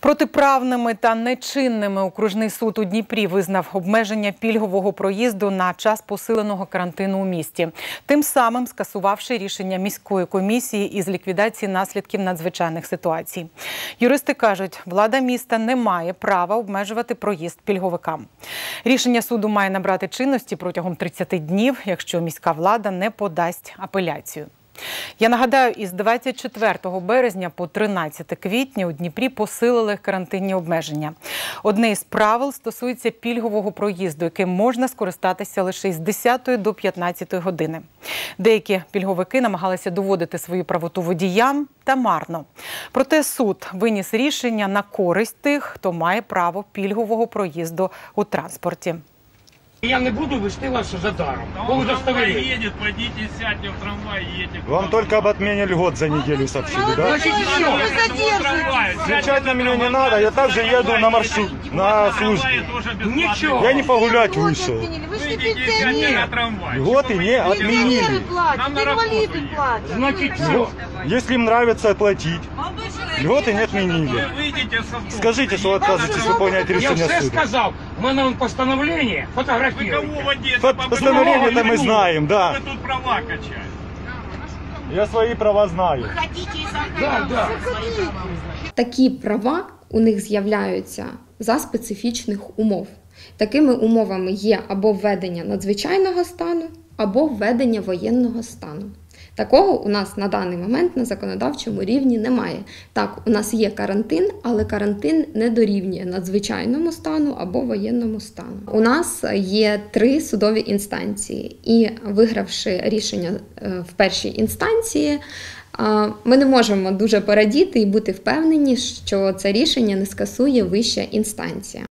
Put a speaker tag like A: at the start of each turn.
A: Протиправними та нечинними окружний суд у Дніпрі визнав обмеження пільгового проїзду на час посиленого карантину у місті, тим самим скасувавши рішення міської комісії із ліквідації наслідків надзвичайних ситуацій. Юристи кажуть, влада міста не має права обмежувати проїзд пільговикам. Рішення суду має набрати чинності протягом 30 днів, якщо міська влада не подасть апеляцію. Я нагадаю, із 24 березня по 13 квітня у Дніпрі посилили карантинні обмеження. Одне із правил стосується пільгового проїзду, яким можна скористатися лише з 10 до 15 години. Деякі пільговики намагалися доводити свою правоту водіям, та марно. Проте суд виніс рішення на користь тих, хто має право пільгового проїзду у транспорті.
B: Я не буду вести вас за даром.
C: Трамвай едет, пойдите, сядьте в трамвай, едете.
D: Вам только об отмене льгот за неделю сообщили, да?
B: Значит,
D: Встречать на меня не надо, я также еду на маршрут, на службу.
B: Ничего.
D: Я не погулять вышел.
C: Выйдите, сядьте на трамвай.
D: Льготы не отменили.
C: Нам на работу едем.
B: Значит, все.
D: Если им нравится платить, льготы не отменили.
C: Вы выйдете со двора.
D: Скажите, что вы отказываетесь выполнять
B: Я
D: решение
B: все
D: суда.
B: сказал. У меня вон постановление,
C: Вы
B: фотографируйте.
C: кого в Одессе?
D: Постановление-то мы знаем, да.
C: Вы тут права качаете.
D: Я свои права знаю.
B: Да.
E: Такі права у них з'являються за специфічних умов. Такими умовами є або введення надзвичайного стану, або введення воєнного стану. Такого у нас на даний момент на законодавчому рівні немає. Так, у нас є карантин, але карантин не дорівнює надзвичайному стану або воєнному стану. У нас є 3 судові інстанції, і вигравши рішення в першій інстанції, ми не можемо дуже порадіти і бути впевнені, що це рішення не скасує вища інстанція.